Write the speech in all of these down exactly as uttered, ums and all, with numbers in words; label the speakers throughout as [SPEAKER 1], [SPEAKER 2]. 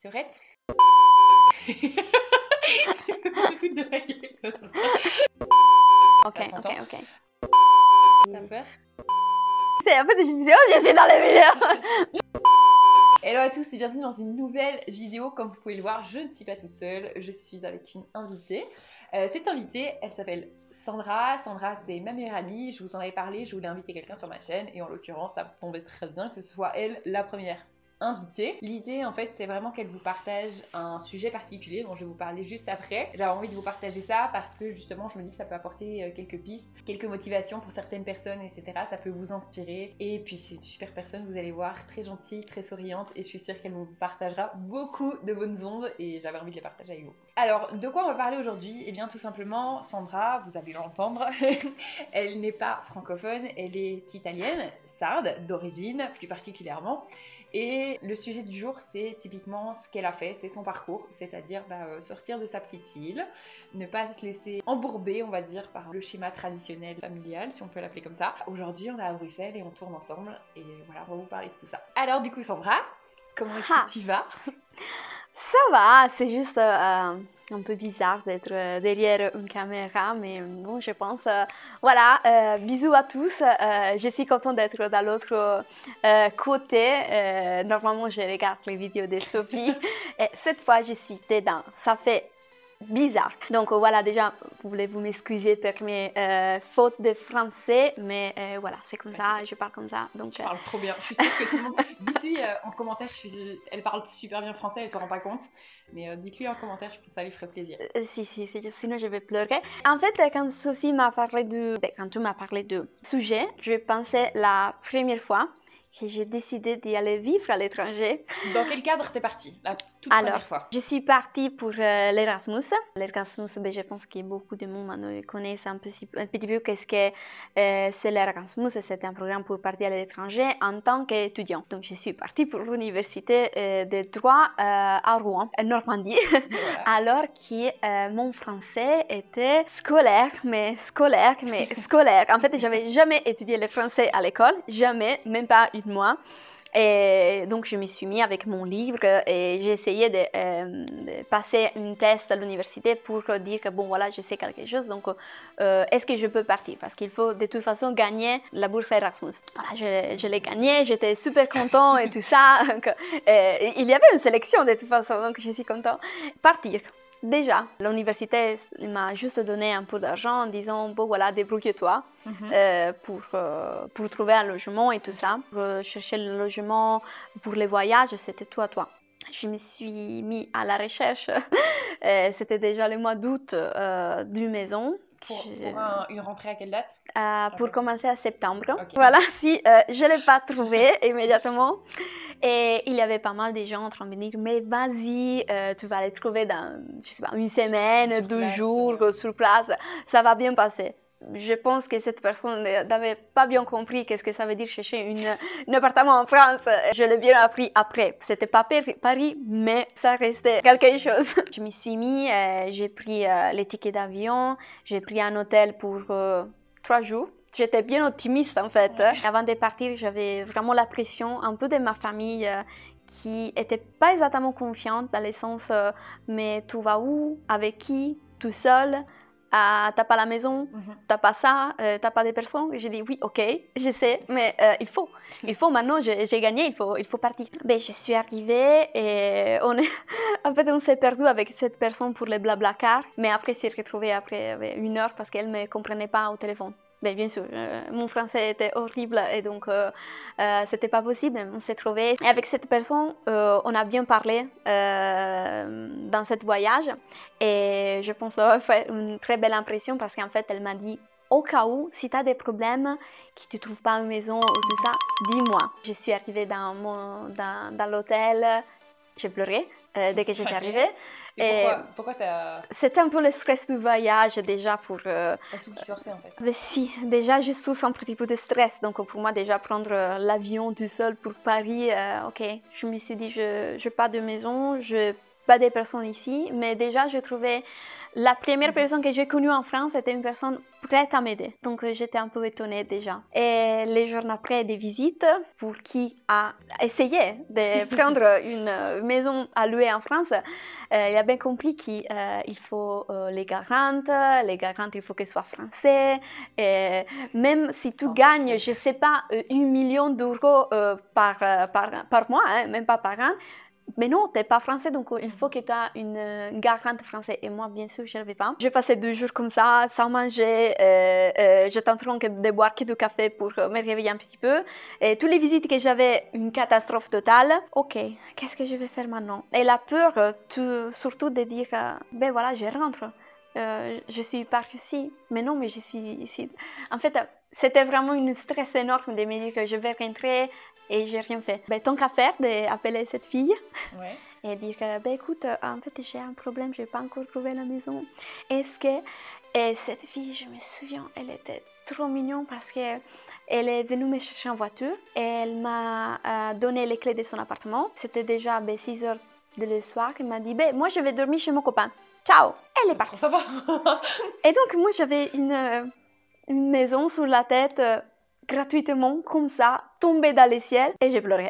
[SPEAKER 1] T'es prête? Tu me fous de ma gueule comme ça.
[SPEAKER 2] Ok,
[SPEAKER 1] Ça s'entend?
[SPEAKER 2] ok, ok.
[SPEAKER 1] T'as peur?
[SPEAKER 2] C'est en fait, je me disais, oh, je suis dans la vidéo.
[SPEAKER 1] Hello à tous et bienvenue dans une nouvelle vidéo. Comme vous pouvez le voir, je ne suis pas toute seule, je suis avec une invitée. Euh, cette invitée, elle s'appelle Sandra. Sandra, c'est ma meilleure amie. Je vous en avais parlé, je voulais inviter quelqu'un sur ma chaîne et en l'occurrence, ça tombait très bien que ce soit elle la première invitée. L'idée, en fait, c'est vraiment qu'elle vous partage un sujet particulier dont je vais vous parler juste après. J'avais envie de vous partager ça parce que justement, je me dis que ça peut apporter quelques pistes, quelques motivations pour certaines personnes, et cetera. Ça peut vous inspirer. Et puis, c'est une super personne, vous allez voir, très gentille, très souriante, et je suis sûre qu'elle vous partagera beaucoup de bonnes ondes et j'avais envie de les partager avec vous. Alors, de quoi on va parler aujourd'hui? Eh bien, tout simplement, Sandra, vous allez l'entendre, elle n'est pas francophone, elle est italienne, sarde d'origine plus particulièrement. Et le sujet du jour, c'est typiquement ce qu'elle a fait, c'est son parcours, c'est-à-dire bah, euh, sortir de sa petite île, ne pas se laisser embourber, on va dire, par le schéma traditionnel familial, si on peut l'appeler comme ça. Aujourd'hui, on est à Bruxelles et on tourne ensemble, et voilà, on va vous parler de tout ça. Alors du coup, Sandra, comment est-ce
[SPEAKER 2] Ah.
[SPEAKER 1] que tu vas?
[SPEAKER 2] Ça va, c'est juste euh, un peu bizarre d'être euh, derrière une caméra, mais bon, je pense, euh, voilà, euh, bisous à tous, euh, je suis contente d'être dans l'autre euh, côté, euh, normalement je regarde les vidéos de Sophie, et cette fois je suis dedans, ça fait bizarre. Donc voilà, déjà, voulez-vous m'excuser pour mes euh, fautes de français, mais euh, voilà, c'est comme ça, je parle comme ça. Donc,
[SPEAKER 1] tu parles trop bien, je suis sûre que tout le monde... Dites-lui euh, en commentaire, je suis... elle parle super bien français, elle se rend pas compte, mais euh, dites-lui en commentaire, je pense que ça lui ferait plaisir.
[SPEAKER 2] Euh, si, si, si, sinon je vais pleurer. En fait, quand Sophie m'a parlé de... Ben, quand tu m'as parlé de sujet, je pensais la première fois que j'ai décidé d'y aller vivre à l'étranger.
[SPEAKER 1] Dans quel cadre t'es partie la toute
[SPEAKER 2] Alors,
[SPEAKER 1] première fois?
[SPEAKER 2] Je suis partie pour euh, l'Erasmus. L'Erasmus, ben, je pense que beaucoup de monde maintenant connaissent un, peu, un petit peu qu'est-ce que euh, c'est l'Erasmus. C'est un programme pour partir à l'étranger en tant qu'étudiant. Donc, je suis partie pour l'université euh, de droit euh, à Rouen, en Normandie. Voilà. Alors que euh, mon français était scolaire, mais scolaire, mais scolaire. En fait, j'avais jamais étudié le français à l'école, jamais, même pas une mois. Et donc, je me suis mis avec mon livre et j'ai essayé de, euh, de passer un test à l'université pour dire que, bon, voilà, je sais quelque chose, donc euh, est-ce que je peux partir? Parce qu'il faut de toute façon gagner la bourse Erasmus. Voilà, je, je l'ai gagnée, j'étais super contente et tout ça. Donc, euh, il y avait une sélection de toute façon, donc je suis contente. Partir. Déjà, l'université m'a juste donné un peu d'argent en disant, bon voilà, débrouille-toi mm-hmm. euh, pour, euh, pour trouver un logement et tout ça. Pour euh, chercher le logement pour les voyages, c'était tout à toi. Je me suis mis à la recherche, euh, c'était déjà le mois d'août euh, d'une maison.
[SPEAKER 1] Pour, pour un, une rentrée à quelle date?
[SPEAKER 2] euh, Pour
[SPEAKER 1] okay.
[SPEAKER 2] commencer à septembre.
[SPEAKER 1] Okay.
[SPEAKER 2] Voilà, si euh, je ne l'ai pas trouvé immédiatement. Et il y avait pas mal de gens en train de me dire, mais vas-y, euh, tu vas les trouver dans, je sais pas, une semaine, sur deux place, jours, euh... sur place, ça va bien passer. Je pense que cette personne n'avait pas bien compris qu'est-ce que ça veut dire chercher une, un appartement en France. Je l'ai bien appris après. C'était pas Paris, mais ça restait quelque chose. Je m'y suis mis, euh, j'ai pris euh, les tickets d'avion, j'ai pris un hôtel pour euh, trois jours. J'étais bien optimiste en fait. Ouais. Avant de partir, j'avais vraiment la pression un peu de ma famille euh, qui n'était pas exactement confiante dans le sens euh, mais tu vas où? Avec qui? Tout seul? Ah, t'as pas la maison, mm-hmm. t'as pas ça, euh, t'as pas des personnes. J'ai dit oui, ok, je sais, mais euh, il faut, il faut maintenant, j'ai gagné, il faut, il faut partir. Ben, je suis arrivée et on est, en fait, on s'est perdu avec cette personne pour les blablacar, mais après, s'est retrouvé après une heure parce qu'elle me comprenait pas au téléphone. Ben, bien sûr, euh, mon français était horrible et donc euh, euh, c'était pas possible. On s'est trouvé et avec cette personne, euh, on a bien parlé euh, dans ce voyage et je pense avoir fait une très belle impression parce qu'en fait, elle m'a dit au cas où, si tu as des problèmes, que tu ne trouves pas une maison ou tout ça, dis-moi. Je suis arrivée dans, mon, dans, dans l'hôtel, j'ai pleuré euh, dès que j'étais arrivée.
[SPEAKER 1] Et pourquoi, pourquoi t'as...
[SPEAKER 2] C'était un peu le stress du voyage déjà pour... Euh,
[SPEAKER 1] Pas tout qui sortait en fait.
[SPEAKER 2] Mais si, déjà je souffre un petit peu de stress, donc pour moi déjà prendre euh, l'avion tout seul pour Paris, euh, ok, je me suis dit je n'ai pas de maison, je pas des personnes ici, mais déjà, je trouvais la première personne que j'ai connue en France était une personne prête à m'aider. Donc, euh, j'étais un peu étonnée déjà. Et les jours après, des visites pour qui a essayé de prendre une maison à louer en France, euh, il a bien compris qu'il euh, faut euh, les garantes. Les garantes, il faut qu'elles soient français. Et même si tu
[SPEAKER 1] Oh,
[SPEAKER 2] gagnes,
[SPEAKER 1] parfait.
[SPEAKER 2] je ne sais pas, euh, un million d'euros euh, par, euh, par, par mois, hein, même pas par an, mais non, tu n'es pas français, donc il faut que tu aies une, une garante française. Et moi, bien sûr, je n'avais pas. J'ai passé deux jours comme ça, sans manger. Euh, euh, j'étais en train de boire que du café pour me réveiller un petit peu. Et toutes les visites que j'avais, une catastrophe totale. Ok, qu'est-ce que je vais faire maintenant? Et la peur, tout, surtout de dire, euh, ben voilà, je rentre. Euh, je suis pas ici. Mais non, mais je suis ici. En fait, c'était vraiment une stress énorme de me dire que je vais rentrer. Et j'ai rien fait. Ben, tant qu'à faire, d'appeler cette fille
[SPEAKER 1] Ouais.
[SPEAKER 2] et dire que, ben, écoute, en fait, j'ai un problème, je n'ai pas encore trouvé la maison. Est-ce que... Et cette fille, je me souviens, elle était trop mignonne parce qu'elle est venue me chercher en voiture et elle m'a euh, donné les clés de son appartement. C'était déjà ben, six heures du soir. Elle m'a dit, ben, moi, je vais dormir chez mon copain. Ciao. Elle est partie.
[SPEAKER 1] Ça va.
[SPEAKER 2] Et donc, moi, j'avais une, une maison sur la tête... Euh, gratuitement, comme ça, tombée dans les ciels et j'ai pleuré.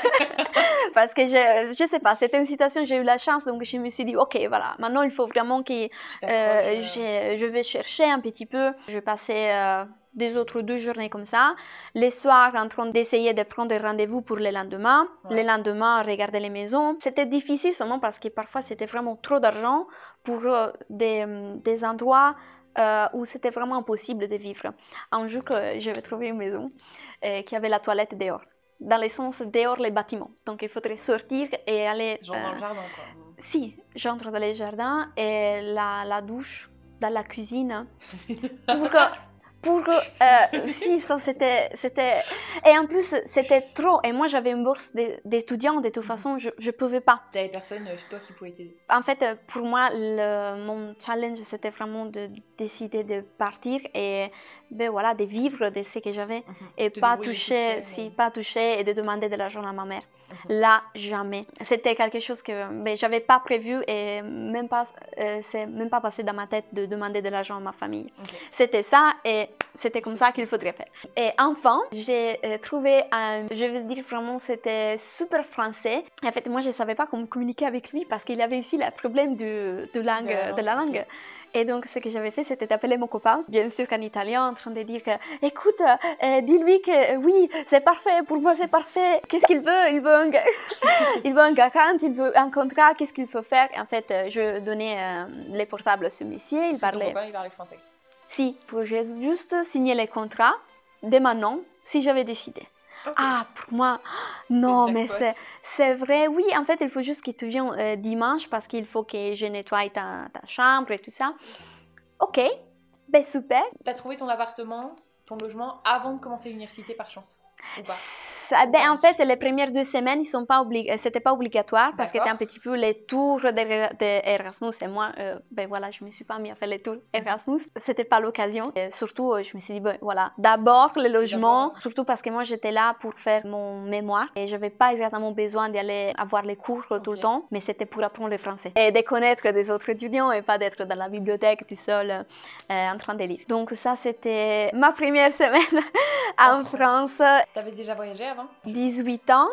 [SPEAKER 2] Parce que je, je sais pas, c'était une situation, j'ai eu la chance, donc je me suis dit, ok, voilà, maintenant il faut vraiment que euh, je, je vais chercher un petit peu. Je passais euh, des autres deux journées comme ça. Les soirs, en train d'essayer de prendre des rendez-vous pour le lendemain. Ouais. Le lendemain, regarder les maisons. C'était difficile seulement parce que parfois c'était vraiment trop d'argent pour euh, des, des endroits Euh, où c'était vraiment impossible de vivre. Un jour que j'avais trouvé une maison euh, qui avait la toilette dehors, dans le sens dehors les bâtiments. Donc il faudrait sortir et aller...
[SPEAKER 1] Genre euh, dans le jardin quoi.
[SPEAKER 2] Si, j'entre dans les jardins et la, la douche dans la cuisine pour que... Pour que, euh, si, ça c'était, c'était... Et en plus, c'était trop. Et moi, j'avais une bourse d'étudiant, de toute façon, je ne pouvais pas.
[SPEAKER 1] Tu n'avais personne chez toi qui pouvait t'aider?
[SPEAKER 2] En fait, pour moi, le, mon challenge, c'était vraiment de décider de partir et ben, voilà, de vivre de ce que j'avais mm-hmm. et
[SPEAKER 1] Te
[SPEAKER 2] pas toucher, mais... si, pas toucher et de demander de l'argent à ma mère. Mm-hmm. Là, jamais. C'était quelque chose que ben, je n'avais pas prévu et même pas, euh, c'est même pas passé dans ma tête de demander de l'argent à ma famille. Okay. C'était ça et c'était comme ça qu'il faudrait faire. Et enfin, j'ai euh, trouvé un, je veux dire vraiment, c'était super français. En fait, moi, je ne savais pas comment communiquer avec lui parce qu'il avait aussi le problème de, de, langue, de, de la langue. Okay. Et donc, ce que j'avais fait, c'était d'appeler mon copain, bien sûr qu'en italien, en train de dire que, écoute, euh, dis-lui que euh, oui, c'est parfait, pour moi c'est parfait. Qu'est-ce qu'il veut? Il veut un, il veut un garant, il veut un contrat, qu'est-ce qu'il faut faire? En fait, euh, je donnais euh, les portables à ce monsieur, il parlait...
[SPEAKER 1] Ton copain, il parlait français?
[SPEAKER 2] Si, pour juste signer les contrats, dès maintenant, si j'avais décidé. Okay. Ah, pour moi, non, mais c'est vrai. Oui, en fait, il faut juste que tu viennes euh, dimanche parce qu'il faut que je nettoie ta, ta chambre et tout ça. Ok, ben super.
[SPEAKER 1] Tu as trouvé ton appartement, ton logement avant de commencer l'université par chance ou pas?
[SPEAKER 2] Ça, ben, en fait, les premières deux semaines, ils sont pas oblig... c'était pas obligatoire parce que c'était un petit peu les tours d'Erasmus. Et moi, euh, ben voilà, je me suis pas mis à faire les tours Erasmus. C'était pas l'occasion. Surtout, je me suis dit, ben voilà, d'abord le logement, surtout parce que moi, j'étais là pour faire mon mémoire et j'avais pas exactement besoin d'aller avoir les cours okay. tout le temps, mais c'était pour apprendre le français et de connaître des autres étudiants et pas d'être dans la bibliothèque tout seul euh, en train de lire. Donc ça, c'était ma première semaine en, en France. France.
[SPEAKER 1] Tu avais déjà voyagé avant?
[SPEAKER 2] dix-huit ans.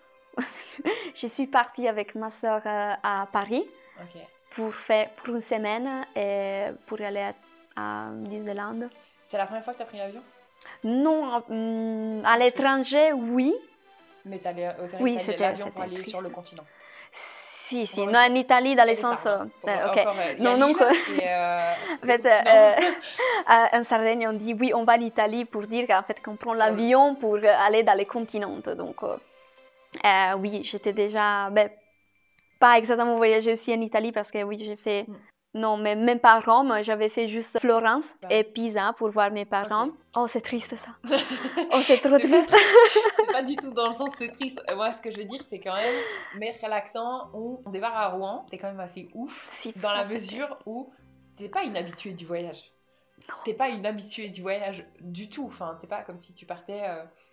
[SPEAKER 2] Je suis partie avec ma soeur euh, à Paris okay. pour, faire, pour une semaine et pour aller à, à Disneyland.
[SPEAKER 1] C'est la première fois que tu as pris l'avion?
[SPEAKER 2] Non, hum, à l'étranger, oui.
[SPEAKER 1] Mais tu allais au
[SPEAKER 2] oui,
[SPEAKER 1] l'avion pour aller triste. Sur le continent?
[SPEAKER 2] Si, si, bon, non, en Italie, dans le sens...
[SPEAKER 1] Euh,
[SPEAKER 2] euh, ok,
[SPEAKER 1] encore, euh,
[SPEAKER 2] non, non, que...
[SPEAKER 1] euh,
[SPEAKER 2] en fait, euh, en Sardaigne, on dit oui, on va en Italie pour dire qu'en fait, qu'on prend l'avion pour aller dans les continents. Donc, euh, euh, oui, j'étais déjà... Ben, pas exactement voyagé aussi en Italie parce que oui, j'ai fait... Mm. Non, mais même pas Rome, j'avais fait juste Florence ouais. et Pisa pour voir mes parents. Okay. Oh, c'est triste ça. Oh, c'est trop triste.
[SPEAKER 1] C'est pas du tout dans le sens c'est triste. Moi, ce que je veux dire, c'est quand même mettre l'accent où on débarque à Rouen, c'est quand même assez ouf si dans la mesure où t'es pas une habituée du voyage. Non. T'es pas une habituée du voyage du tout. Enfin, t'es pas comme si tu partais euh,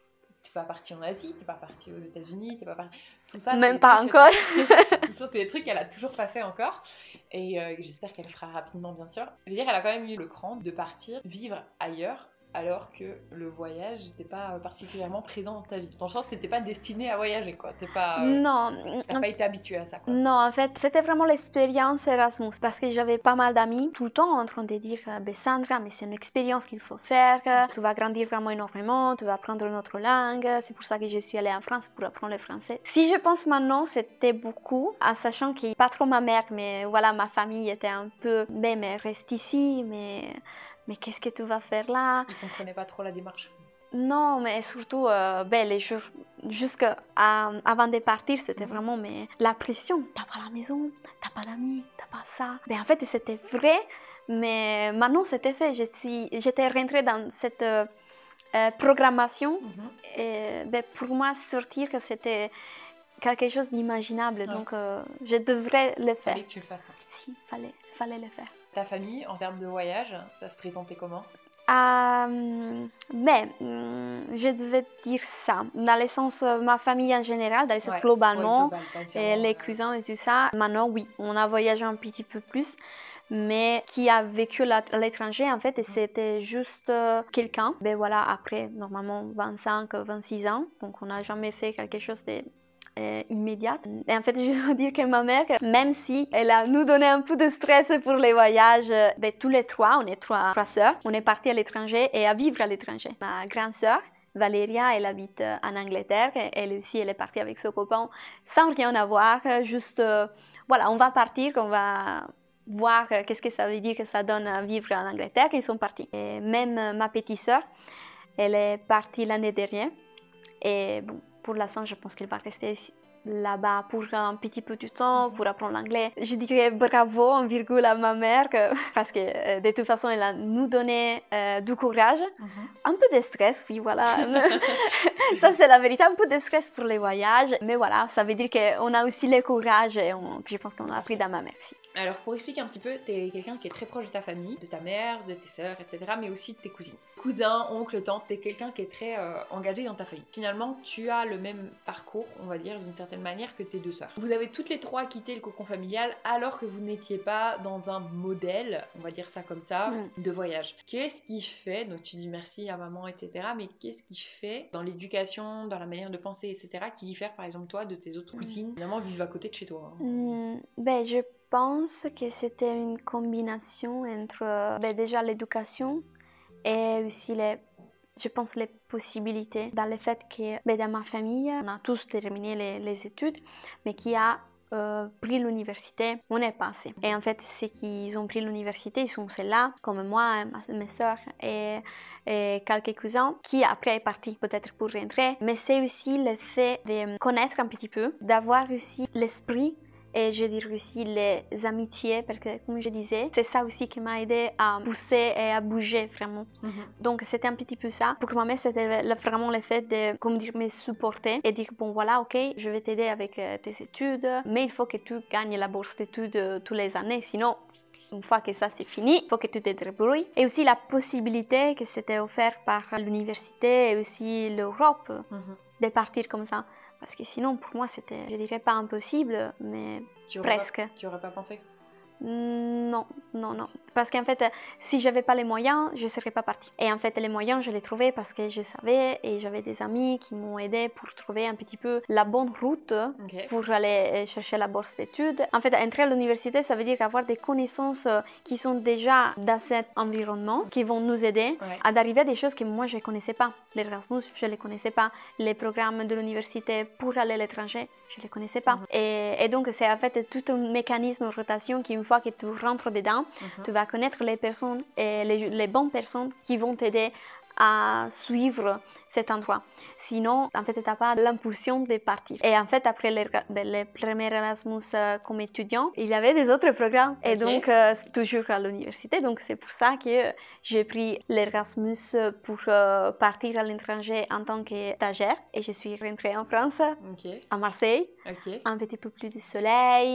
[SPEAKER 1] t'es pas partie en Asie, t'es pas partie aux États-Unis, t'es pas partie... Tout ça,
[SPEAKER 2] Même pas encore.
[SPEAKER 1] Tout ça, c'est des trucs qu'elle a toujours pas fait encore. Et euh, j'espère qu'elle le fera rapidement, bien sûr. Je veux dire, elle a quand même eu le cran de partir vivre ailleurs, alors que le voyage n'était pas particulièrement présent dans ta vie. Dans le sens, t'étais pas destinée à voyager, quoi. T'es pas... Euh,
[SPEAKER 2] non.
[SPEAKER 1] T'as pas été habituée à ça, quoi.
[SPEAKER 2] Non, en fait, c'était vraiment l'expérience Erasmus. Parce que j'avais pas mal d'amis tout le temps en train de dire ben Sandra, mais c'est une expérience qu'il faut faire. Okay. Tu vas grandir vraiment énormément, tu vas apprendre une autre langue. C'est pour ça que je suis allée en France pour apprendre le français. Si je pense maintenant, c'était beaucoup, en sachant que pas trop ma mère, mais voilà, ma famille était un peu, ben, mais reste ici, mais... Mais qu'est-ce que tu vas faire là?
[SPEAKER 1] Ils ne comprenaient pas trop la démarche.
[SPEAKER 2] Non, mais surtout, euh, ben, les jours, jusqu'à avant de partir, c'était mmh. vraiment mais, la pression. T'as pas la maison, t'as pas d'amis, t'as pas ça. Ben, en fait, c'était vrai, mais maintenant, c'était fait. J'étais rentrée dans cette euh, euh, programmation. Mmh. Et ben, pour moi, sortir, c'était quelque chose d'imaginable. Ah. Donc, euh, je devrais le faire.
[SPEAKER 1] Fallait que tu le fasses.
[SPEAKER 2] Si, fallait, fallait le faire.
[SPEAKER 1] Ta famille, en termes de voyage, ça se présentait comment?
[SPEAKER 2] Euh, ben, je devais dire ça, dans le sens, ma famille en général, dans le sens ouais, globalement, ouais, global, et les cousins et tout ça. Maintenant, oui, on a voyagé un petit peu plus, mais qui a vécu à l'étranger, en fait, et c'était juste quelqu'un. Ben voilà, après, normalement, vingt-cinq, vingt-six ans, donc on n'a jamais fait quelque chose de... Euh, immédiate. Et en fait, je dois dire que ma mère, même si elle a nous donné un peu de stress pour les voyages, ben, tous les trois, on est trois, trois sœurs, on est partis à l'étranger et à vivre à l'étranger. Ma grande sœur, Valéria, elle habite en Angleterre, elle aussi, elle est partie avec son copain sans rien avoir, juste, euh, voilà, on va partir, on va voir qu'est-ce que ça veut dire que ça donne à vivre en Angleterre, ils sont partis. Et même ma petite sœur, elle est partie l'année dernière, et bon, pour l'instant, je pense qu'elle va rester là-bas pour un petit peu de temps, pour apprendre l'anglais. Je dirais bravo en virgule à ma mère, que, parce que euh, de toute façon, elle a nous donné euh, du courage. Mm-hmm. Un peu de stress, oui, voilà. Ça, c'est la vérité, un peu de stress pour les voyages. Mais voilà, ça veut dire qu'on a aussi le courage et on, je pense qu'on a appris dans ma mère aussi.
[SPEAKER 1] Alors, pour expliquer un petit peu, t'es quelqu'un qui est très proche de ta famille, de ta mère, de tes sœurs, et cetera, mais aussi de tes cousines. Cousins, oncles, tantes, t'es quelqu'un qui est très euh, engagé dans ta famille. Finalement, tu as le même parcours, on va dire, d'une certaine manière que tes deux sœurs. Vous avez toutes les trois quitté le cocon familial alors que vous n'étiez pas dans un modèle, on va dire ça comme ça, mmh. de voyage. Qu'est-ce qui fait, donc tu dis merci à maman, et cetera, mais qu'est-ce qui fait dans l'éducation, dans la manière de penser, et cetera, qui diffère par exemple toi de tes autres cousines, mmh. finalement vivent à côté de chez toi hein.
[SPEAKER 2] mmh, Ben, je Je pense que c'était une combinaison entre ben, déjà l'éducation et aussi les, je pense les possibilités. Dans le fait que ben, dans ma famille, on a tous terminé les, les études, mais qui a euh, pris l'université, on n'est pas assez. Et en fait, ceux qui ont pris l'université, ils sont ceux-là, comme moi, ma, mes soeurs et, et quelques cousins, qui après est parti peut-être pour rentrer. Mais c'est aussi le fait de connaître un petit peu, d'avoir aussi l'esprit. Et je dirais aussi les amitiés, parce que comme je disais, c'est ça aussi qui m'a aidé à pousser et à bouger vraiment. Mm-hmm. Donc c'était un petit peu ça. Pour ma mère, c'était vraiment le fait de, comme dire, me supporter et dire, bon voilà, ok, je vais t'aider avec tes études, mais il faut que tu gagnes la bourse d'études tous les années, sinon... Une fois que ça c'est fini, il faut que tu te débrouilles. Et aussi la possibilité que c'était offert par l'université et aussi l'Europe mm-hmm. de partir comme ça. Parce que sinon, pour moi, c'était, je dirais pas impossible, mais
[SPEAKER 1] tu aurais
[SPEAKER 2] presque.
[SPEAKER 1] Pas, tu aurais pas pensé?
[SPEAKER 2] Non, non, non. Parce qu'en fait, si j'avais pas les moyens, je serais pas partie. Et en fait, les moyens, je les trouvais parce que je savais et j'avais des amis qui m'ont aidé pour trouver un petit peu la bonne route okay. pour aller chercher la bourse d'études. En fait, entrer à l'université, ça veut dire avoir des connaissances qui sont déjà dans cet environnement, qui vont nous aider ouais. à arriver à des choses que moi, je connaissais pas. L'Erasmus, je les connaissais pas. Les programmes de l'université pour aller à l'étranger, je les connaissais pas. Mm-hmm. et, et donc, c'est en fait tout un mécanisme de rotation qui, une fois que tu rentres dedans, mm-hmm. tu vas connaître les personnes et les, les bonnes personnes qui vont t'aider à suivre cet endroit. Sinon, en fait, tu n'as pas l'impulsion de partir. Et en fait, après le, le premier Erasmus euh, comme étudiant, il y avait des autres programmes. Okay. Et donc, euh, toujours à l'université. Donc, c'est pour ça que j'ai pris l'Erasmus pour euh, partir à l'étranger en tant que stagiaire. Et je suis rentrée en France, okay. à Marseille. Okay. Un petit peu plus de soleil,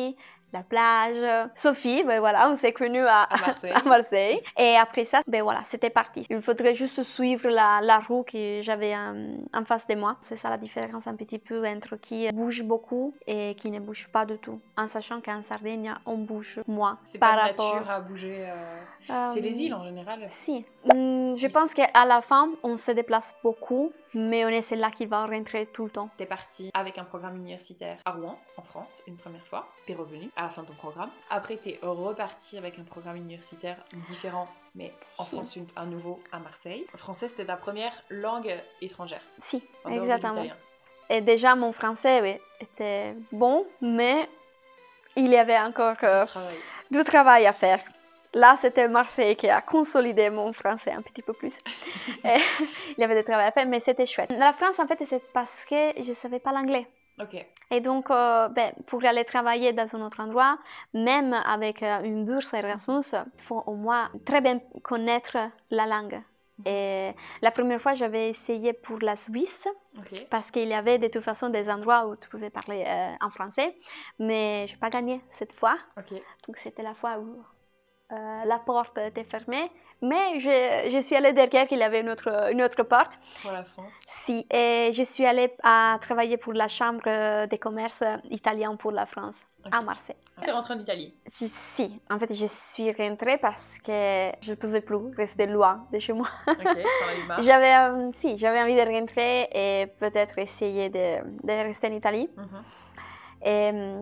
[SPEAKER 2] la plage. Sophie, ben voilà, on s'est connus à,
[SPEAKER 1] À Marseille.
[SPEAKER 2] à Marseille. Et après ça, ben voilà, c'était parti. Il faudrait juste suivre la, la roue que j'avais en, en face de moi. C'est ça la différence un petit peu entre qui bouge beaucoup et qui ne bouge pas du tout. En sachant qu'en Sardaigne, on bouge moins.
[SPEAKER 1] C'est
[SPEAKER 2] par
[SPEAKER 1] pas de
[SPEAKER 2] rapport...
[SPEAKER 1] nature à bouger. euh,
[SPEAKER 2] Euh,
[SPEAKER 1] C'est les îles en général.
[SPEAKER 2] Si. Hum, je pense qu'à la fin, on se déplace beaucoup, mais on est celle-là qui va rentrer tout le temps.
[SPEAKER 1] T'es parti avec un programme universitaire à Rouen, en France, une première fois. T'es revenu à la fin de ton programme. Après, t'es reparti avec un programme universitaire différent, mais en
[SPEAKER 2] Si.
[SPEAKER 1] France, une- à nouveau à Marseille. Le français, c'était ta première langue étrangère.
[SPEAKER 2] Si,
[SPEAKER 1] en dehors de
[SPEAKER 2] exactement.
[SPEAKER 1] l'italien.
[SPEAKER 2] Et déjà, mon français oui, était bon, mais il y avait encore euh,
[SPEAKER 1] Travail.
[SPEAKER 2] du travail à faire. Là, c'était Marseille qui a consolidé mon français un petit peu plus. Et il y avait du travail à faire, mais c'était chouette. La France, en fait, c'est parce que je ne savais pas l'anglais.
[SPEAKER 1] Ok.
[SPEAKER 2] Et donc, euh, ben, pour aller travailler dans un autre endroit, même avec euh, une bourse Erasmus, il faut au moins très bien connaître la langue. Et la première fois, j'avais essayé pour la Suisse,
[SPEAKER 1] Ok.
[SPEAKER 2] parce qu'il y avait de toute façon des endroits où tu pouvais parler euh, en français, mais je n'ai pas gagné cette fois.
[SPEAKER 1] Ok.
[SPEAKER 2] Donc, c'était la fois où euh, la porte était fermée, mais je, je suis allée derrière, il y avait une autre, une autre porte.
[SPEAKER 1] Pour la France.
[SPEAKER 2] Si, et je suis allée à travailler pour la chambre des commerces italiens pour la France,
[SPEAKER 1] Ok.
[SPEAKER 2] à Marseille.
[SPEAKER 1] T'es rentrée en Italie.
[SPEAKER 2] Je- si, en fait, je suis rentrée parce que je ne pouvais plus rester loin de chez moi.
[SPEAKER 1] Ok. T'en as eu marre.
[SPEAKER 2] J'avais, euh, si, j'avais envie de rentrer et peut-être essayer de, de rester en Italie.
[SPEAKER 1] Mhm.
[SPEAKER 2] Et, euh,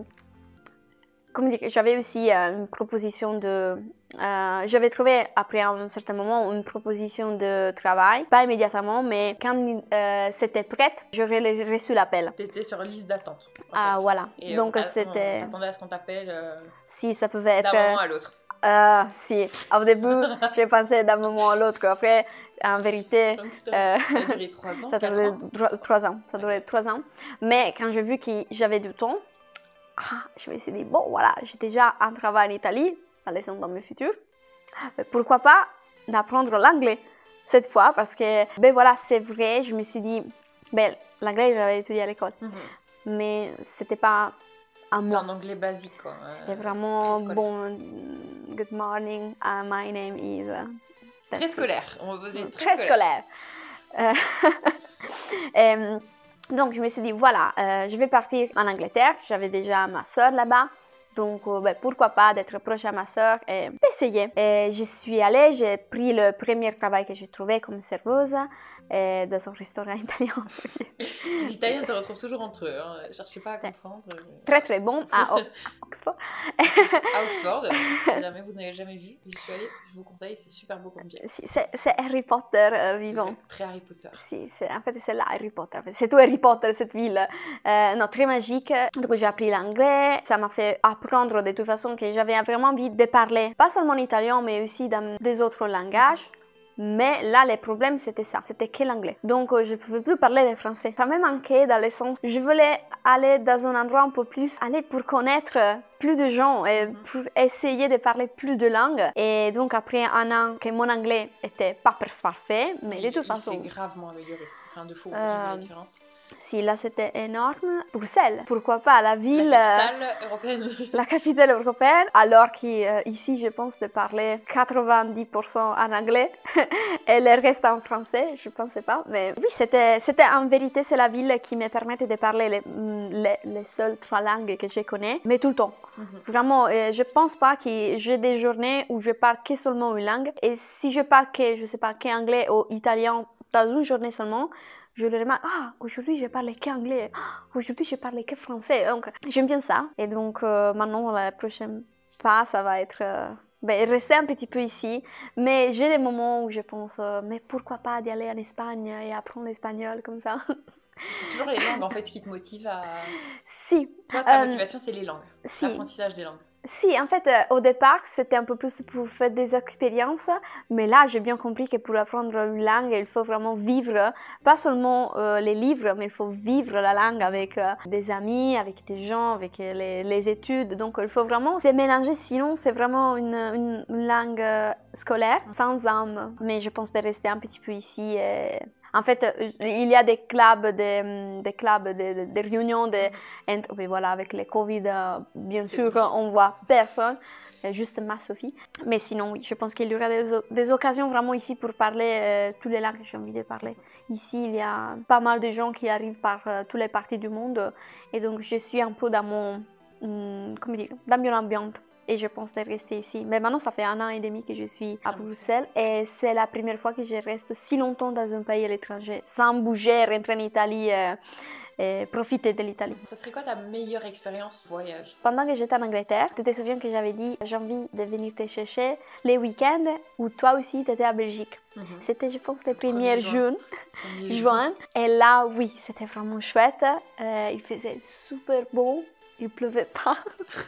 [SPEAKER 2] comme dire, j'avais aussi euh, une proposition de... euh, j'avais trouvé, après un certain moment, une proposition de travail. Pas immédiatement, mais quand euh, c'était prête, j'aurais reçu l'appel.
[SPEAKER 1] T'étais sur liste d'attente. en
[SPEAKER 2] Ah,
[SPEAKER 1] fait.
[SPEAKER 2] voilà.
[SPEAKER 1] Et
[SPEAKER 2] Donc,
[SPEAKER 1] on-
[SPEAKER 2] c'était...
[SPEAKER 1] On attendait à ce qu'on t'appelle euh,
[SPEAKER 2] Si, ça pouvait être...
[SPEAKER 1] d'un moment à l'autre.
[SPEAKER 2] Euh, si, au début, j'ai pensé d'un moment à l'autre. Après, en vérité,
[SPEAKER 1] Donc
[SPEAKER 2] euh,
[SPEAKER 1] ça a duré trois ans,
[SPEAKER 2] ça
[SPEAKER 1] quatre
[SPEAKER 2] durait
[SPEAKER 1] ans.
[SPEAKER 2] trois, trois ans. Ça durait trois ans. Mais quand j'ai vu que j'avais du temps, ah, je me suis dit, bon, voilà, j'ai déjà un travail en Italie, ça laisse dans le futur. Mais pourquoi pas d'apprendre l'anglais cette fois? Parce que, ben voilà, c'est vrai, je me suis dit, ben, l'anglais, j'avais étudié à l'école.
[SPEAKER 1] Mhm.
[SPEAKER 2] Mais c'était pas à
[SPEAKER 1] C'était
[SPEAKER 2] moi.
[SPEAKER 1] en anglais basique, quoi. euh,
[SPEAKER 2] C'était vraiment
[SPEAKER 1] très scolaire.
[SPEAKER 2] bon. Good morning, uh, my name is. uh, that's
[SPEAKER 1] Très
[SPEAKER 2] it.
[SPEAKER 1] scolaire, on va dire.
[SPEAKER 2] Très scolaire. Euh, et, donc, je me suis dit, voilà, euh, je vais partir en Angleterre. J'avais déjà ma soeur là-bas. Donc, euh, ben, pourquoi pas d'être proche à ma soeur et d'essayer. Et je suis allée, j'ai pris le premier travail que j'ai trouvé comme serveuse et dans un restaurant italien.
[SPEAKER 1] Les Italiens se retrouvent toujours entre eux. Hein. Cherchez pas à comprendre. euh,
[SPEAKER 2] Très très bon à O- Oxford.
[SPEAKER 1] À Oxford, si jamais vous n'avez jamais vu, j'y suis allée, je vous conseille, c'est super beau comme ville.
[SPEAKER 2] Si, C'est c'est Harry Potter euh,
[SPEAKER 1] C'est
[SPEAKER 2] vivant.
[SPEAKER 1] Très Harry Potter.
[SPEAKER 2] Si, c'est- en fait, c'est là Harry Potter. En fait, c'est tout Harry Potter, cette ville. Euh, non, très magique. Donc, j'ai appris l'anglais. Ça m'a fait apprendre de toute façon que j'avais vraiment envie de parler, pas seulement en italien, mais aussi dans des autres langages. Mais là, le problème, c'était ça. C'était que l'anglais. Donc, euh, je ne pouvais plus parler le français. Ça me manquait dans le sens, je voulais aller dans un endroit un peu plus, aller pour connaître plus de gens et pour essayer de parler plus de langues. Et donc, après un an que mon anglais était pas parfait, mais de
[SPEAKER 1] Il-
[SPEAKER 2] toute
[SPEAKER 1] il
[SPEAKER 2] façon...
[SPEAKER 1] s'est gravement amélioré. Rien de fou,
[SPEAKER 2] Euh,
[SPEAKER 1] euh... la différence.
[SPEAKER 2] Si, là, c'était énorme. Bruxelles, pourquoi pas, la ville...
[SPEAKER 1] La
[SPEAKER 2] euh,
[SPEAKER 1] capitale européenne.
[SPEAKER 2] la capitale européenne, alors qu'ici, je pense de parler quatre-vingt-dix pour cent en anglais et le reste en français, je ne pensais pas. Mais oui, c'était, c'était en vérité, c'est la ville qui me permettait de parler les, les, les seules trois langues que je connais, mais tout le temps.
[SPEAKER 1] Mhm.
[SPEAKER 2] Vraiment, euh, je ne pense pas que j'ai des journées où je parle que seulement une langue. Et si je parle que, je sais pas, qu'anglais ou italien dans une journée seulement, je le remarque, ah, aujourd'hui je parle qu'anglais, ah, aujourd'hui je parle que français. Donc, j'aime bien ça. Et donc, euh, maintenant, le prochain pas, ça va être euh, ben, rester un petit peu ici. Mais j'ai des moments où je pense, euh, mais pourquoi pas d'y aller en Espagne et apprendre l'espagnol comme ça.
[SPEAKER 1] C'est toujours les langues en fait qui te motivent à.
[SPEAKER 2] Si.
[SPEAKER 1] Toi, ta
[SPEAKER 2] Euh,
[SPEAKER 1] motivation, c'est les langues.
[SPEAKER 2] si.
[SPEAKER 1] L'apprentissage des langues.
[SPEAKER 2] Si, en fait, euh, au départ, c'était un peu plus pour faire des expériences, mais là, j'ai bien compris que pour apprendre une langue, il faut vraiment vivre, pas seulement euh, les livres, mais il faut vivre la langue avec euh, des amis, avec des gens, avec euh, les, les études. Donc, il faut vraiment se mélanger, sinon, c'est vraiment une, une, une langue euh, scolaire, sans âme. Mais je pense de rester un petit peu ici et En fait, euh, il y a des clubs, des, des clubs, des, des réunions, des, entre, mais voilà, avec le Covid, euh, bien sûr, on voit personne. Juste ma Sophie. Mais sinon, oui, je pense qu'il y aura des, des occasions vraiment ici pour parler euh, toutes les langues que j'ai envie de parler. Ici, il y a pas mal de gens qui arrivent par euh, toutes les parties du monde. Et donc, je suis un peu dans mon, hum, comment dire, dans mon ambiance. Et je pense de rester ici. Mais maintenant, ça fait un an et demi que je suis à Bruxelles. Et c'est la première fois que je reste si longtemps dans un pays à l'étranger, sans bouger, rentrer en Italie. Euh, Et profiter de l'Italie.
[SPEAKER 1] Ça serait quoi ta meilleure expérience voyage?
[SPEAKER 2] Pendant que j'étais en Angleterre, tu te souviens que j'avais dit j'ai envie de venir te chercher les week-ends où toi aussi tu étais à Belgique. Mm-hmm. C'était, je pense, le premier juin. juin. Et là, oui, c'était vraiment chouette. Euh, il faisait super beau. Il pleuvait pas.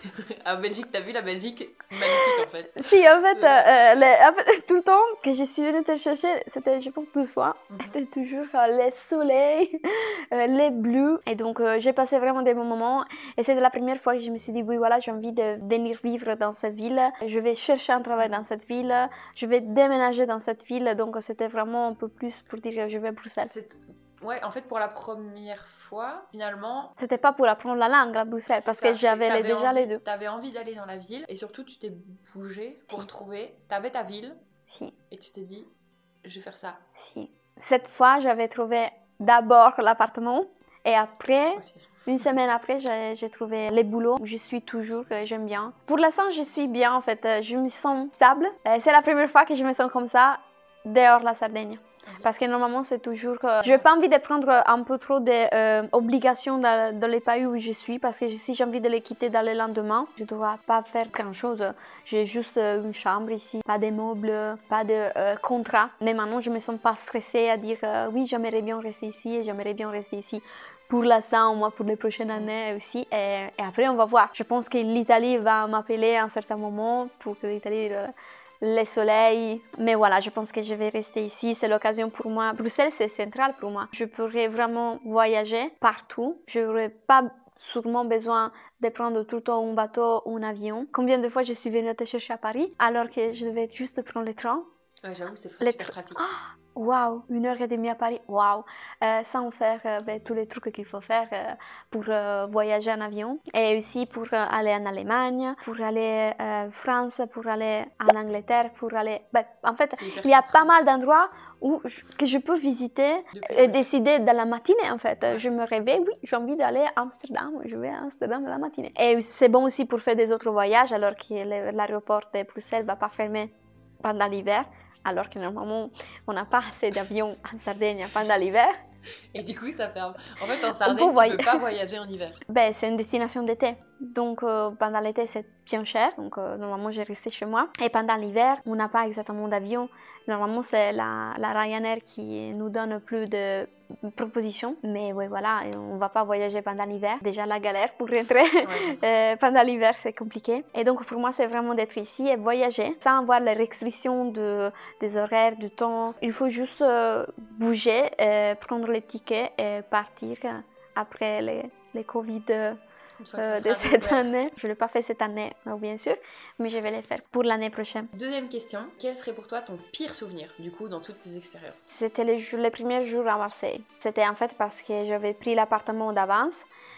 [SPEAKER 1] En Belgique, t'as vu la Belgique magnifique en fait.
[SPEAKER 2] Si, en fait, euh, les, en fait, tout le temps que je suis venue te chercher, c'était, je pense, deux fois. Mm-hmm. C'était toujours euh, le soleil, euh, les bleus. Et donc, euh, j'ai passé vraiment des bons moments. Et c'était la première fois que je me suis dit, oui, voilà, j'ai envie de venir vivre dans cette ville. Je vais chercher un travail dans cette ville. Je vais déménager dans cette ville. Donc, c'était vraiment un peu plus pour dire que je vais à Bruxelles.
[SPEAKER 1] C'est... Ouais, en fait, pour la première fois, finalement...
[SPEAKER 2] C'était pas pour apprendre la langue à Bruxelles, parce
[SPEAKER 1] ça,
[SPEAKER 2] que j'avais les, déjà
[SPEAKER 1] envie,
[SPEAKER 2] les deux.
[SPEAKER 1] T'avais envie d'aller dans la ville, et surtout, tu t'es bougé pour si. trouver... T'avais ta ville,
[SPEAKER 2] si.
[SPEAKER 1] Et tu t'es dit, je vais faire ça.
[SPEAKER 2] Si. Cette fois, j'avais trouvé d'abord l'appartement, et après... Aussi. Une semaine après, j'ai, j'ai trouvé les boulots où je suis toujours, que j'aime bien. Pour l'instant, je suis bien, en fait. Je me sens stable. C'est la première fois que je me sens comme ça, dehors la Sardaigne. Parce que normalement, c'est toujours... que je n'ai pas envie de prendre un peu trop d'obligations euh, dans, dans les pays où je suis, parce que si j'ai envie de les quitter dans le lendemain, je ne dois pas faire grand-chose. J'ai juste une chambre ici, pas de meubles, pas de euh, contrat. Mais maintenant, je ne me sens pas stressée à dire euh, oui, j'aimerais bien rester ici et j'aimerais bien rester ici. Pour l'instant, moi, pour les prochaines années aussi. Et, et après, on va voir. Je pense que l'Italie va m'appeler à un certain moment pour que l'Italie... Euh, le soleil. Mais voilà, je pense que je vais rester ici. C'est l'occasion pour moi. Bruxelles, c'est central pour moi. Je pourrais vraiment voyager partout. Je n'aurais pas sûrement besoin de prendre tout le temps un bateau ou un avion. Combien de fois je suis venue te chercher à Paris alors que je devais juste prendre le train.
[SPEAKER 1] Ouais, j'avoue, c'est super tra- pratique.
[SPEAKER 2] Waouh, une heure et demie à Paris, waouh, euh, sans faire euh, ben, tous les trucs qu'il faut faire euh, pour euh, voyager en avion. Et aussi pour euh, aller en Allemagne, pour aller en euh, France, pour aller en Angleterre, pour aller... Ben, en fait, il y a pas mal d'endroits où je, que je peux visiter et décider dans la matinée, en fait. Ouais. Je me réveille, oui, j'ai envie d'aller à Amsterdam, je vais à Amsterdam dans la matinée. Et c'est bon aussi pour faire des autres voyages, alors que l'aéroport de Bruxelles ne va pas fermer pendant l'hiver. Alors que normalement, on n'a pas assez d'avions en Sardaigne pendant l'hiver.
[SPEAKER 1] Et du coup, ça ferme. En fait, en Sardaigne, tu ne peux pas voyager en hiver.
[SPEAKER 2] Ben, c'est une destination d'été. Donc, euh, pendant l'été, c'est bien cher. Donc, euh, normalement, j'ai resté chez moi. Et pendant l'hiver, on n'a pas exactement d'avion. Normalement, c'est la, la Ryanair qui nous donne plus de propositions. Mais oui, voilà, on ne va pas voyager pendant l'hiver. Déjà, la galère pour rentrer. Ouais. euh, pendant l'hiver, c'est compliqué. Et donc, pour moi, c'est vraiment d'être ici et voyager sans avoir les restrictions de, des horaires, du temps. Il faut juste euh, bouger, euh, prendre les tickets et partir après les, les Covid. Euh, Euh, de cette ouvert. année. Je ne l'ai pas fait cette année, bien sûr, mais je vais le faire pour l'année prochaine.
[SPEAKER 1] Deuxième question, quel serait pour toi ton pire souvenir, du coup, dans toutes tes expériences?
[SPEAKER 2] C'était les, les premiers jours à Marseille. C'était en fait parce que j'avais pris l'appartement d'avance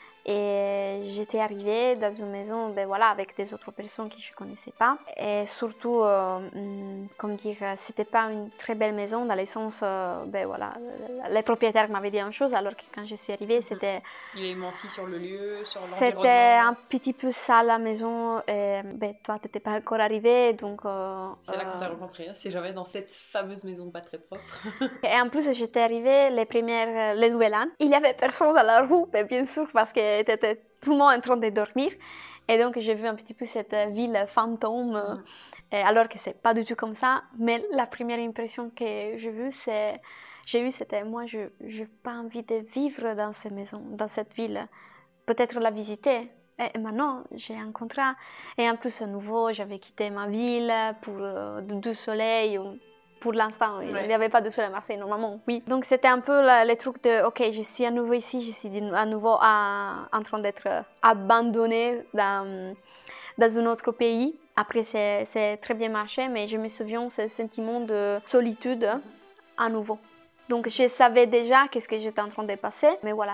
[SPEAKER 2] et j'étais arrivée dans une maison ben voilà, avec des autres personnes que je ne connaissais pas. Et surtout, euh, comme dire, c'était pas une très belle maison dans le sens, euh, ben voilà, les propriétaires m'avaient dit une chose alors que quand je suis arrivée, c'était...
[SPEAKER 1] Il est menti sur le lieu, sur l'environnement.
[SPEAKER 2] C'était un petit peu sale la maison. Et, ben, toi, tu n'étais pas encore arrivée, donc... Euh,
[SPEAKER 1] c'est là qu'on s'est rencontrés, hein. C'est jamais dans cette fameuse maison pas très propre.
[SPEAKER 2] Et en plus, j'étais arrivée les premières, les nouvel an. Il y avait personne dans la rue, mais bien sûr, parce que était tout le monde en train de dormir. Et donc, j'ai vu un petit peu cette ville fantôme, mm. euh, alors que c'est pas du tout comme ça. Mais la première impression que j'ai vue, c'est, j'ai eu, c'était moi, je n'ai pas envie de vivre dans cette maison, dans cette ville. Peut-être la visiter. Et maintenant, j'ai un contrat. Et en plus, à nouveau, j'avais quitté ma ville pour euh, du soleil. Pour l'instant, ouais. Il n'y avait pas de soleil à Marseille, normalement, oui. Donc, c'était un peu le, le truc de, OK, je suis à nouveau ici, je suis à nouveau à, en train d'être abandonnée dans, dans un autre pays. Après, c'est très bien marché, mais je me souviens de ce sentiment de solitude à nouveau. Donc je savais déjà qu'est-ce que j'étais en train de passer, mais voilà,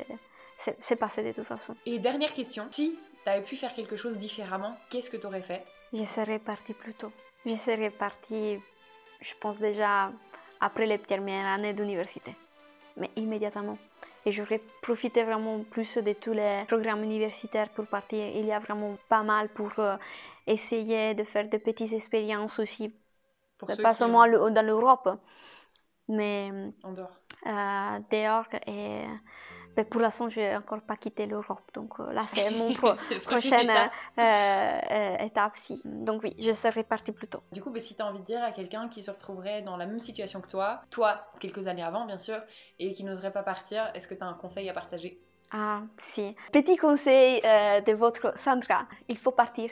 [SPEAKER 2] c'est passé de toute façon.
[SPEAKER 1] Et dernière question, si tu avais pu faire quelque chose différemment, qu'est-ce que tu aurais fait?
[SPEAKER 2] Je serais partie plus tôt. Je serais partie, je pense déjà après les premières années d'université, mais immédiatement. Et j'aurais profité vraiment plus de tous les programmes universitaires pour partir. Il y a vraiment pas mal pour euh, essayer de faire de petites expériences aussi, pour pas seulement ont... dans l'Europe, mais
[SPEAKER 1] en dehors.
[SPEAKER 2] Euh, dehors. Et mais pour l'instant, je n'ai encore pas quitté l'Europe. Donc euh, là, c'est mon pro prochaine étape. Euh, euh, étape si. Donc oui, je serais partie plus tôt.
[SPEAKER 1] Du coup, bah, si tu as envie de dire à quelqu'un qui se retrouverait dans la même situation que toi, toi, quelques années avant, bien sûr, et qui n'oserait pas partir, est-ce que tu as un conseil à partager?
[SPEAKER 2] Ah, si. Petit conseil euh, de votre Sandra, il faut partir.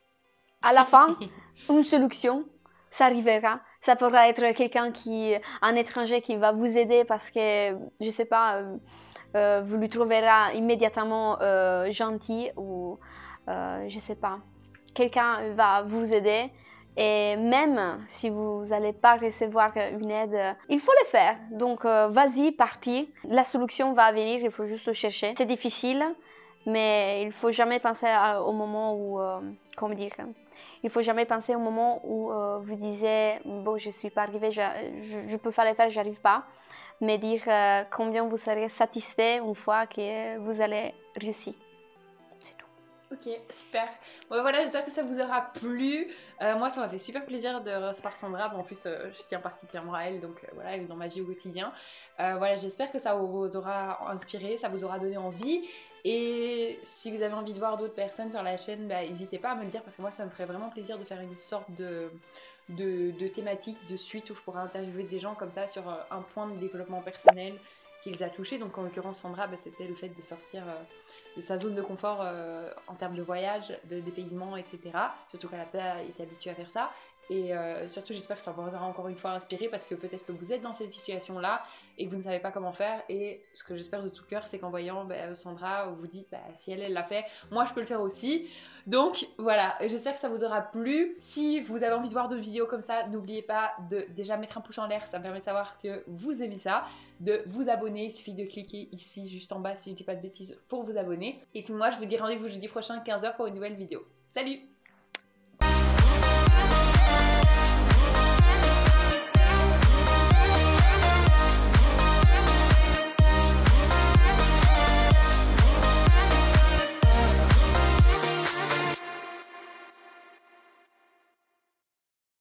[SPEAKER 2] À la fin, une solution, ça arrivera. Ça pourra être quelqu'un qui, un étranger qui va vous aider parce que, je sais pas, euh, euh, vous lui trouverez immédiatement euh, gentil ou, euh, je sais pas, quelqu'un va vous aider. Et même si vous n'allez pas recevoir une aide, il faut le faire. Donc, euh, vas-y, parti. La solution va venir, il faut juste chercher. C'est difficile, mais il ne faut jamais penser à, au moment où, euh, comment dire, il ne faut jamais penser au moment où euh, vous disiez « bon, je ne suis pas arrivée, je, je, je peux pas le faire, je n'arrive pas », mais dire euh, combien vous serez satisfait une fois que vous allez réussir. C'est tout.
[SPEAKER 1] Ok, super. Bon, voilà, j'espère que ça vous aura plu. Euh, moi, ça m'a fait super plaisir de recevoir Sandra. Bon, en plus, euh, je tiens particulièrement à elle, donc euh, voilà, elle est dans ma vie au quotidien. Euh, voilà, j'espère que ça vous aura inspiré, ça vous aura donné envie. Et si vous avez envie de voir d'autres personnes sur la chaîne, bah, n'hésitez pas à me le dire parce que moi, ça me ferait vraiment plaisir de faire une sorte de, de, de thématique de suite où je pourrais interviewer des gens comme ça sur un point de développement personnel qui les a touchés. Donc, en l'occurrence, Sandra, bah, c'était le fait de sortir euh, de sa zone de confort euh, en termes de voyage, de dépaysement, et cetera. Surtout qu'elle n'a pas été habituée à faire ça. Et euh, surtout, j'espère que ça vous aura encore une fois inspiré parce que peut-être que vous êtes dans cette situation-là et que vous ne savez pas comment faire. Et ce que j'espère de tout cœur, c'est qu'en voyant bah, Sandra, vous dites bah, si elle, elle l'a fait, moi je peux le faire aussi. Donc voilà, j'espère que ça vous aura plu. Si vous avez envie de voir d'autres vidéos comme ça, n'oubliez pas de déjà mettre un pouce en l'air, ça me permet de savoir que vous aimez ça. De vous abonner, il suffit de cliquer ici juste en bas si je dis pas de bêtises pour vous abonner. Et puis moi, je vous dis rendez-vous jeudi prochain quinze heures pour une nouvelle vidéo. Salut!